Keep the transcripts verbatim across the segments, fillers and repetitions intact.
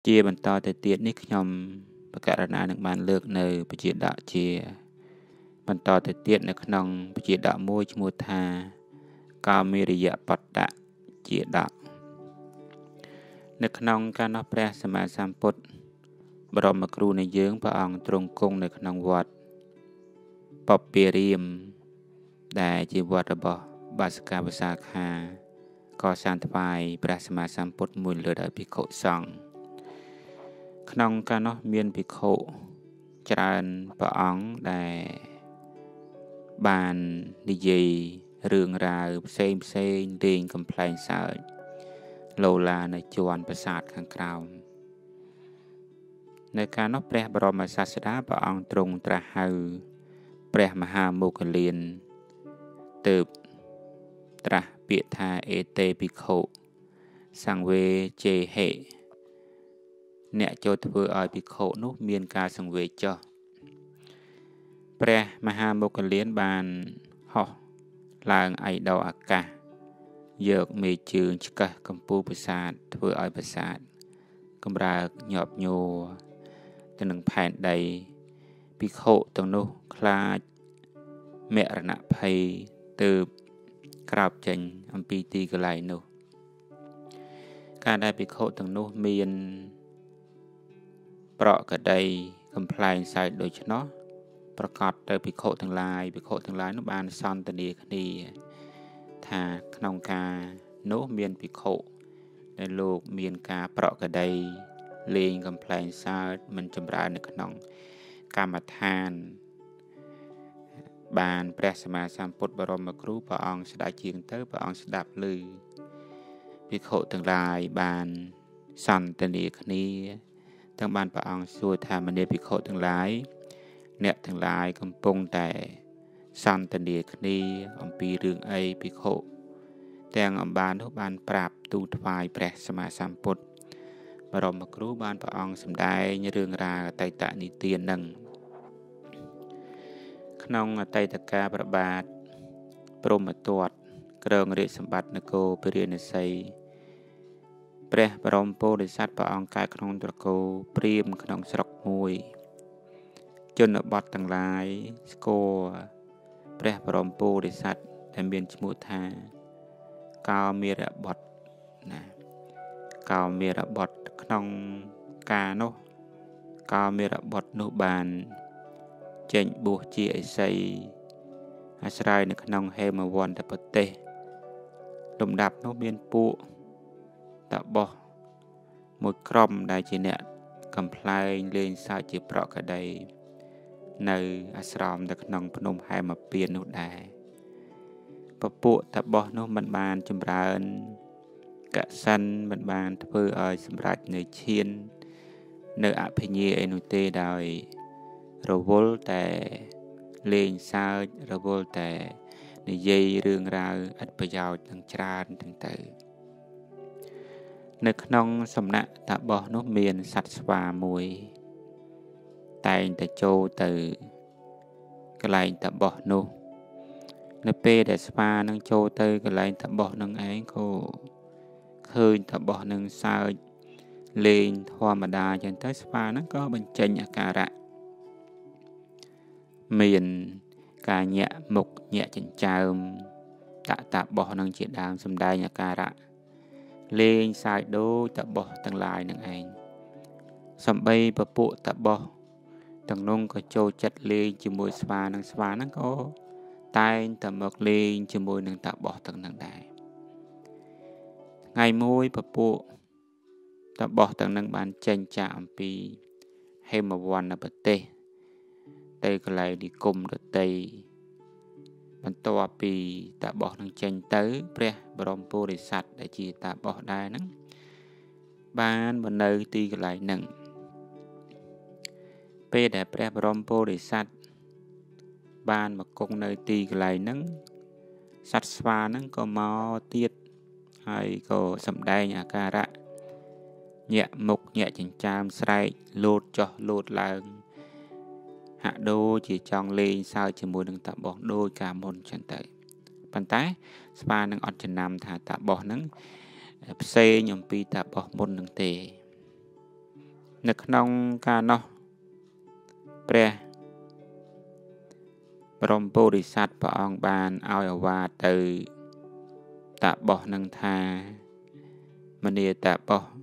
ជាបន្តទៅទៀតនេះខ្ញុំបកករណានឹងបានលើកនៅបជាដកជាបន្តទៅទៀតនៅក្នុងបជាដកមួយឈ្មោះថាកោមេរយៈបត្តៈជាដកនៅក្នុងការនោះព្រះសម្មាសម្ពុទ្ធបរមគ្រូនៃយើងព្រះអង្គទ្រង់គង់នៅក្នុងវត្តបពារាមដែលជាវត្តរបស់បាសកាវសាខាក៏សានថ្វាយព្រះសម្មាសម្ពុទ្ធមួយលើដោយភិក្ខុសង្ឃក្នុងការនោះមានភិក្ខុច្រើនព្រះអង្គដែលបាននិយាយរឿងរ៉ាវផ្សេងផ្សេងលេងកំប្លែងសើចលោឡានៅជាន់ប្រាសាទខាងក្រោមនៅការនោះព្រះបរមសាស្តាព្រះអង្គទ្រង់ត្រាស់ហៅព្រះមហាមោគលានទើបត្រាស់ពាក្យថាអេតេភិក្ខុសង្វេជេហេអ្នកចូលធ្វើឲ្យភិក្ខុនោះមានការសង្វេគចុះព្រះមហាមោគលានបានហោះឡើងឯដោអាកាសយកមេជើងឆ្កឹះកម្ពូលប្រាសាទធ្វើឲ្យប្រាសាទកម្រើកញាប់ញ័រទៅនឹងផែនដីភិក្ខុទាំងនោះខ្លាចមរណភ័យទើបក្រោបចេញអំពីទីកន្លែងនោះការដែលភិក្ខុទាំងនោះមានប្រកដីកំប្លែងសើចដូច្នោះប្រកាសទៅភិក្ខុទាំងឡាយភិក្ខុទាំងឡាយនោះបានសន្ទនាគ្នាថាក្នុងការនោះមានភិក្ខុដែលលោកមានការប្រកដីលេងកំប្លែងសើចមិនចម្រើននៅក្នុងកម្មដ្ឋានបានព្រះសម្មាសម្ពុទ្ធបរមគ្រូព្រះអង្គស្ដេចជាងទៅព្រះអង្គស្ដាប់ឮភិក្ខុទាំងឡាយបានសន្ទនាគ្នាទាំងបានព្រះអង្គសួរថាមនាភិក្ខុទាំងឡាយអ្នកទាំងឡាយកំពុងតែសន្ទនាគ្នាអំពីរឿងអីភិក្ខុទាំងអំបាននោះបានប្រាប់ទូលថ្វាយព្រះសម្មាសម្ពុទ្ធបរមគ្រូបានព្រះអង្គសម្ដែងរឿងរ៉ាវអតីតនិទាននឹងក្នុងអតីតកាលព្រះបាទព្រហ្មទត្តគ្រងរាជសម្បត្តិនគរពារាណសីព្រះបរមពោធិសត្វព្រះអង្គកើតក្នុងត្រកូលព្រាហ្មណ៍ក្នុងស្រុកមួយជនបទទាំងឡាយស្គាល់ព្រះបរមពោធិសត្វដែលមានឈ្មោះថាកោមេរបុត្រណាកោមេរបុត្រក្នុងការនោះកោមេរបុត្រនោះបានចេញបួសជាឥសីអាស្រ័យនៅក្នុងហេមវន្តប្រទេសលំដាប់នោះមានពួកតបោះមួយក្រុមដែលជាអ្នកកំប្លែងលេងសើចជាប្រកដីនៅអាស្រមនៅក្នុងភ្នំហែមពៀននោះដែរពពួកតបោះនោះមិនបានចម្រើនកសិនមិនបានធ្វើឲ្យសម្រេចនៅឈាននៅអភិញ្ញាអីនោះទេដោយរវល់តែលេងសើចរវល់តែនិយាយរឿងរ៉ាវឥតប្រយោជន៍ទាំងច្រើនទាំងទៅនៅក្នុងសំណាក់តាបោះនោះមានសត្វស្វាមួយតែងតែចូលទៅកន្លែងតាបោះនោះនៅពេលដែលស្វានឹងចូលទៅកន្លែងតាបោះនឹងឯងក៏ឃើញតាបោះនឹងសើចលេងធម្មតាចឹងទៅស្វានឹងក៏បញ្ចេញអាការៈមានការញាក់មុខញាក់ចិញ្ចើមតាក់តាបោះនឹងជាដើមសម្ដែងអាការៈលេងសើចដូចតាបោះទាំងឡាយនឹងឯងសំបីពពួកតាបោះទាំងនោះក៏ចូលចិត្តលេងជាមួយស្វានឹងស្វានឹងក៏តែងតែមកលេងជាមួយនឹងតាបោះទាំងនោះដែរថ្ងៃមួយពពួកតាបោះទាំងនោះបានចេញចាកអំពីហេមវន្តប្រទេសទៅកន្លែងនិគមដតីបន្ទាប់ពីតាបោះនឹងចេញទៅព្រះបរមពុរិស័ទដែលជាតាបោះដែរហ្នឹងបានមកនៅទីកន្លែងហ្នឹងពេលដែលព្រះបរមពុរិស័ទបានមកគង់នៅទីកន្លែងហ្នឹងសត្វស្វាហ្នឹងក៏មកទៀតហើយក៏សម្ដែងអាការៈញាក់មុខញាក់ចិញ្ចើមស្រែកលោតចុះលោតឡើងហាក់ដូចជាចង់លេងសើចជាមួយនឹងតាបោះដូចកាលមុនចឹងទៅប៉ុន្តែស្វានឹងអត់ចំណាំថាតាបោះហ្នឹងផ្សេងអំពីតាបោះមុននឹងទេនៅក្នុងការនោះព្រះបរមពុរិស័ទព្រះអង្គបានឲ្យអាវាតទៅតាបោះនឹងថាមនីតាបោះ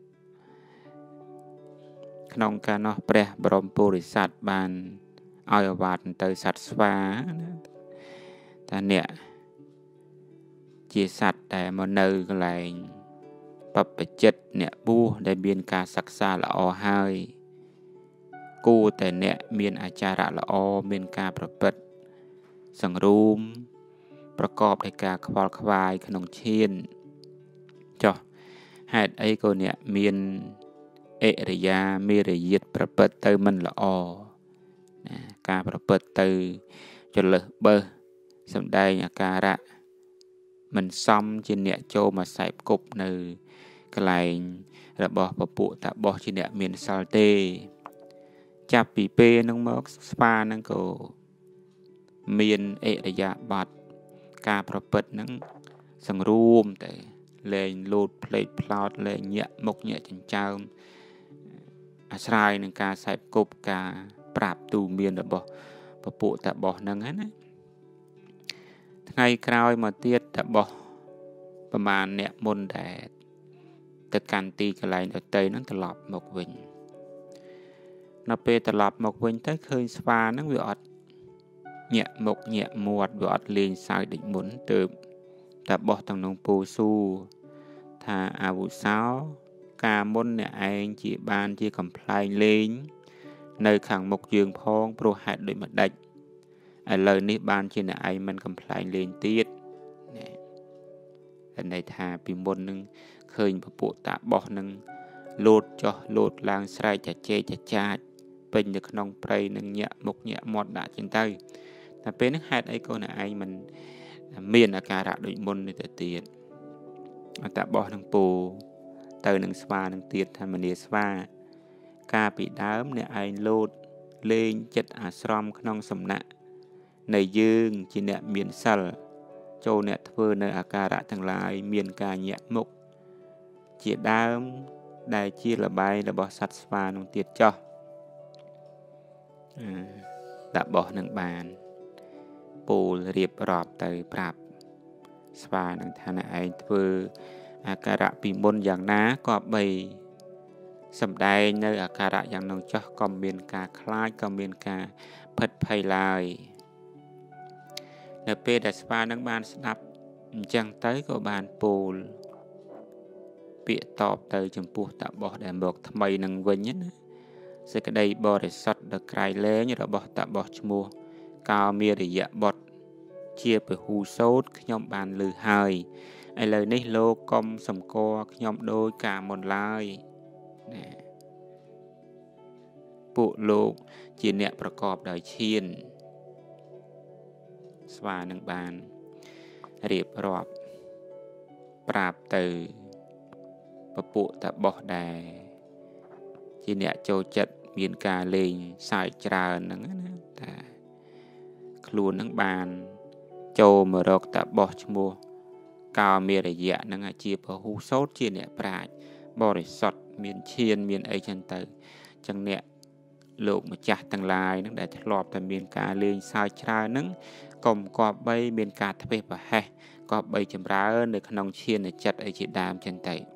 ក្នុងការនោះព្រះបរមពុរិស័ទបានឲ្យអាវាតទៅសត្វស្វាថាអ្នកជាសត្វដែលមកនៅកន្លែងបព្វជិតអ្នកបួសដែលមានការសិក្សាល្អហើយគួរតែអ្នកមានអាចារ្យល្អមានការប្រព្រឹត្តសង្រួមប្រកបដោយការខ្វល់ខ្វាយក្នុងឈានចុះហេតុអីក៏អ្នកមានអិរិយាមេរយាទប្រព្រឹត្តទៅមិនល្អណាការប្រព្រឹត្តទៅចលឹះបើសសម្ដែងអាការៈមិនសមជាអ្នកចូលមកសែបគប់នៅកន្លែងរបស់ពពួកតាបោះជាអ្នកមានសិលទេចាប់ពីពេលហ្នឹងមកស្វាហ្នឹងក៏មានអិរិយាបថការប្រព្រឹត្តហ្នឹងសង្រួមតែលែងលោតផ្លេកផ្លោតលែងញាក់មុខញាក់ចិញ្ចើមអាស្រ័យនឹងការសែបគប់ការប្រាប់ទូមានរបស់ពពួកតាបោះហ្នឹងណាថ្ងៃក្រោយមកទៀតតាបោះប្រមាណអ្នកមុនដែលទៅកាន់ទីកន្លែងដតីហ្នឹងត្រឡប់មកវិញនៅពេលត្រឡប់មកវិញទៅឃើញស្វាហ្នឹងវាអត់ញាក់មុខញាក់មាត់វាអត់លេងសើចដូចមុនទើបតាបោះទាំងនោះពូស៊ូថាអាវុសោការមុនអ្នកឯងជាបានជាកំ pl ែងលេងនៅខាងមុខយើងផងព្រោះហេតុដូចម្ដេចឥឡូវនេះបានជាអ្នកឯងមិនកំ pl ែងលេងទៀតណាតែន័យថាពីមុននឹងឃើញពពួកតាបោះនឹងលោតចុះលោតឡើងស្រែកចែកចចាចពេញនៅក្នុងព្រៃនឹងញាក់មុខញាក់មាត់ដាក់ចឹងទៅតែពេលនេះហេតុអីក៏អ្នកឯងមិនមានអាការៈដូចមុននេះទៅទៀតតាបោះនឹងពូទៅនឹងស្វានឹងទៀតថាមនីស្វាកាលពីដើមអ្នកឯងលោតលេងចិត្តអាស្រមក្នុងសំណាក់នៃយើងជាអ្នកមានសិលចូលអ្នកធ្វើនៅអាការៈទាំងឡាយមានការញាក់មុខជាដើមដែលជាលបែងរបស់សត្វស្វានឹងទៀតចោះតាបោះនឹងបានពូលរៀបរាប់ទៅប្រាប់ស្វានឹងថាអ្នកឯងធ្វើអាការៈពីមុនយ៉ាងណាក៏បីសម្ដែងនៅអាការៈយ៉ាងនោះចោះក៏មានការខ្លាចក៏មានការផិតភ័យឡើយនៅពេលដែលស្វានឹងបានស្ដាប់អញ្ចឹងទៅក៏បានពោលពាក្យតបទៅចំពោះតាបោះដែលមកថ្មីនឹងវិញណាសេចក្តីបរិសុទ្ធដ៏ក្រៃលែងរបស់តាបោះឈ្មោះកោមេរយៈបុត្រជាពហុសោតខ្ញុំបានឮហើយឥឡូវនេះលោកកុំសម្គាល់ខ្ញុំដោយការមុនឡើយណាពួកលោកជាអ្នកប្រកបដោយឈានស្វានឹងបានរៀបរាប់ប្រាប់ទៅពពួកតាបោះដែរជាអ្នកចូលចិត្តមានការលេងសើចច្រើនហ្នឹងណាតាខ្លួននឹងបានចូលមករកតាបោះឈ្មោះកោមេរយៈហ្នឹងជាពហុសោតជាអ្នកប្រាជ្ញបរិសុទ្ធមានឈានមានអីចឹងទៅចឹងអ្នកលោកម្ចាស់ទាំងឡាយហ្នឹងដែលធ្លាប់តែមានការលេងសើចច្រើនហ្នឹងកុំគប្បីមានការធ្វេសប្រហែសគប្បីចម្រើននៅក្នុងឈានចិត្តអីជាដើមចឹងទៅ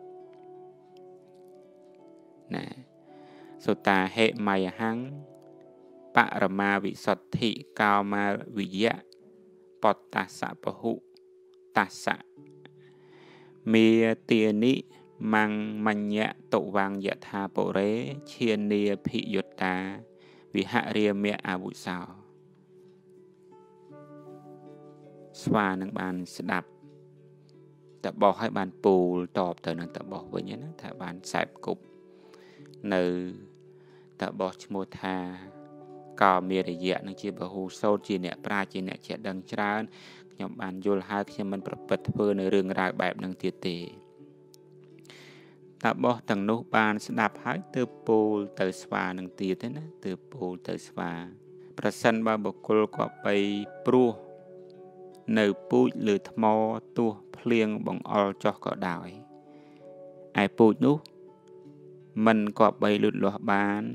ណាសុតាហេមយហੰបរមាវិសុទ្ធិកោមាវិយៈបតតសពហុតស្សៈមេទានិមੰមញ្ញៈតុវង្យថាបុរេឈានាភិយុត្តាវិហរិយមៈអវុសោស្វានឹងបានស្ដាប់តាបោះឲ្យបានពូលតបទៅនឹងតាបោះវិញណាថាបានសែបគប់នៅតាបោះឈ្មោះថាកោមេរយៈនឹងជាពហុសោតជាអ្នកប្រាជ្ញជាអ្នកចេះដឹងច្រើនខ្ញុំបានយល់ហើយខ្ញុំមិនប្រព្រឹត្តធ្វើនៅរឿងរ៉ាវបែបហ្នឹងទៀតទេតាបោះទាំងនោះបានស្ដាប់ហើយទើបពោលទៅស្វានឹងទៀតណាទើបពោលទៅស្វាប្រសិនបើបុគ្គលក៏បីព្រោះនៅពូជលើថ្មទោះភ្លៀងបង្អុរចុះក៏ដោយឯពូជនោះ mình có bay lụt lọt bán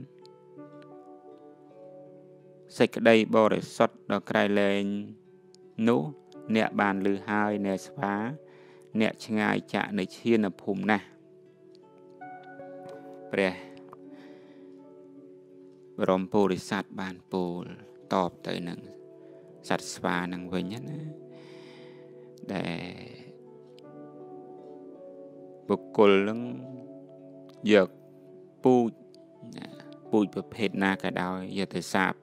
sạch đây bò để sọt đó cài lên nú nẹ bàn lư hai nẹ xóa nẹ ngay chạ nơi chiên ở phùm nè bè rộm bồ để sát bàn bồ tọp tới nâng sát xóa nâng với nhất để bực cồn lưng giật pu pu bực hết na cả đào giờ tới sạp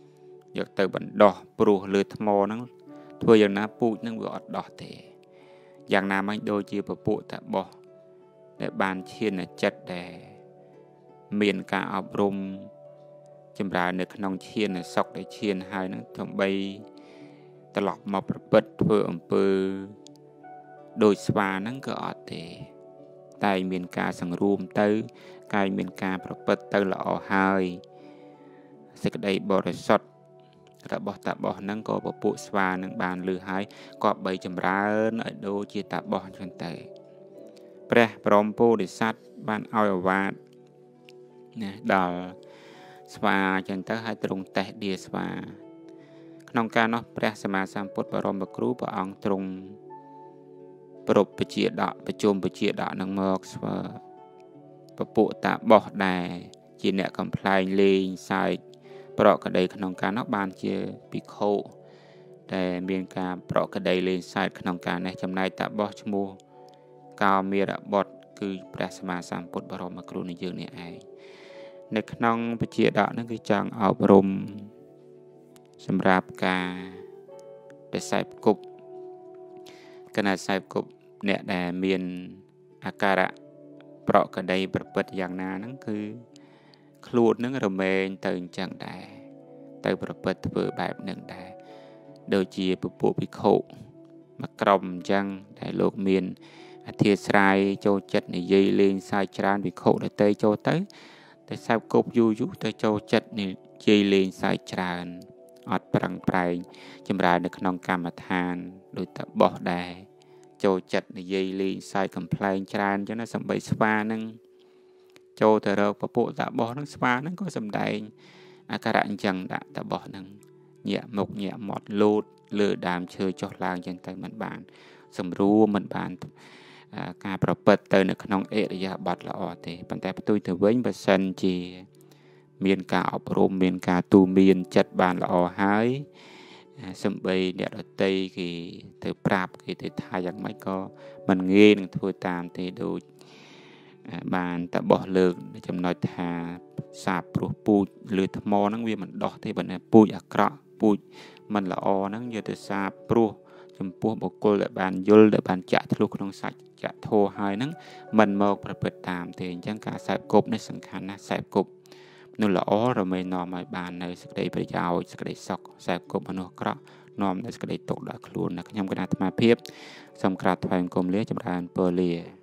giờ tới bẩn đỏ bùa lừa thmò nó thôi giờ na pu nó vừa đỏ thếอย่างน้ำมันโดยจีบปุตตะบ่ในบานเชียนจัดแต่เมียนการอบรมจำราในขนมเชียนสอกได้เชียนหายนั้นทำใบตลอดมาประปิดเพื่ออำเภอโดยสวานั้นก็อดแต่ไต่เมียนการสังรูมเตอไก่เมียนการประปิดเตอละอหายสิกได้บริสุทธิ์ระบบตาบอนั่งก็ปปุสวานั่งบานลือหายก็ใบจำราเนอโดจีตาบอจนเตะแปรพร้อมปูดิสัตบานเอาวาดเนี่ยดอลสวาจนเตะให้ตรงเตะเดียสวาขนมการเนาะแปรสมาสัมพุทธบรมบครูปองตรงปรบปเจียดะประจุมปเจียดะนังมอกสวาปปุตาบอได้จีเนี่ยกำไพลเลงใส่ปลอกกระไดขนมการนอกบานเจอปิโคแต่เมียนการปลอกกระไดเลนไซด์ขนมการในจำนายตาบอชมูกาวเมียระบดคือพระสมาสามพุทธบรมครูในยืนเนี่ยไอในขนมปเจียดะนั่นคือจังเอาบรมสำหรับการได้ใส่กุบขณะใส่กุบเนี่ยแต่เมียนอาการะปลอกกระไดประเปิดอย่างนานั่นคือครูนึงเราเมนตื่นจังได้ตื่นประเปิดเปิดแบบหนึ่งได้โดยจีปุปุพิโคมากรมจังได้โลกเมียนอาทิตย์สายโจจัดในยีเลนสายจานพิโคได้เตยโจเตยแต่สายกบยูยุเตยโจจัดในยีเลนสายจานอดปรังไพรจำรายในขนมกรรมฐานโดยตะบอกได้โจจัดในยีเลนสายกำไพรจานจนน่าสมบัยสวานึงโจแต่เราปปุตะบ่อนังสวานั่งก็สำได้อาการะจังดะตะบ่อนังเหยียบมกเหยียบหมดลูดเลือดามเชยจอลางจังแต่มันบานสำรู้มันบานการประเปิดเตยในขนมเอริยาบัดละออเตปันแต่ประตูถือเว้นเปอร์เซ็นต์จีเมียนกาอบรมเมียนกาตูเมียนจัดบานละออหายสมบัยเดียดเตยกี่เธอปราบกี่เธอทายอย่างไม่ก็มันเงี้ยทั่วตามเธอดูบานตะบ่อเลิกจำนวนทาสาบปลุกปูหรือทมอนั่งเวียมันดอกที่บันเนี่ยปูอักระปูมันละออนั่งเยอะแต่สาบปลุกจำพวกบุคคลและบานยุลและบานจะทะลุขนมสัจจะโทหายนั่งมันมอกประเปิดตามเตียนจังการสาบกบในสังขารนะสาบกบนั่นละออเราไม่นอมบานในสกัดประยาวสกัดซอกสาบกบมนุษย์กระนอมในสกัดตกดาคลูนนะขยำกระดาษมาเพียบสำคัญทวายกลมเลี้ยจำรานเปอร์เลีย